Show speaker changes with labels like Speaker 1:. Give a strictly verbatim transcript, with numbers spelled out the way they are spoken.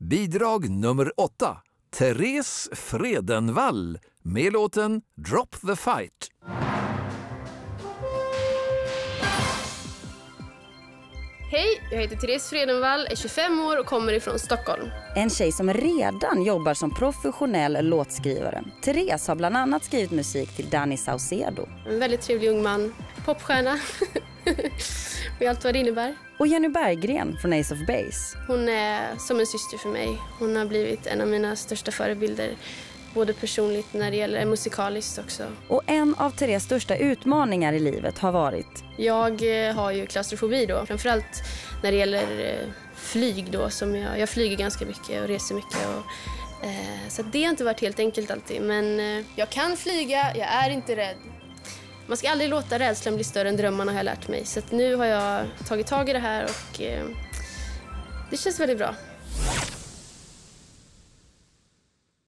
Speaker 1: Bidrag nummer åtta. Therese Fredenvall med låten Drop the Fight.
Speaker 2: Hej, jag heter Therese Fredenvall, är tjugofem år och kommer ifrån Stockholm.
Speaker 3: En tjej som redan jobbar som professionell låtskrivare. Therese har bland annat skrivit musik till Danny Saucedo.
Speaker 2: En väldigt trevlig ung man, popstjärna och allt vad det innebär.
Speaker 3: Och Jenny Berggren från Ace of Base.
Speaker 2: Hon är som en syster för mig. Hon har blivit en av mina största förebilder. Både personligt när det gäller musikaliskt också.
Speaker 3: Och en av Therese största utmaningar i livet har varit?
Speaker 2: Jag har ju klaustrofobi då. Framförallt när det gäller flyg då. Som jag, jag flyger ganska mycket och reser mycket. Och, eh, så det har inte varit helt enkelt alltid. Men eh, jag kan flyga, jag är inte rädd. Man ska aldrig låta rädslan bli större än drömmarna, har jag lärt mig. Så att nu har jag tagit tag i det här och eh, det känns väldigt bra.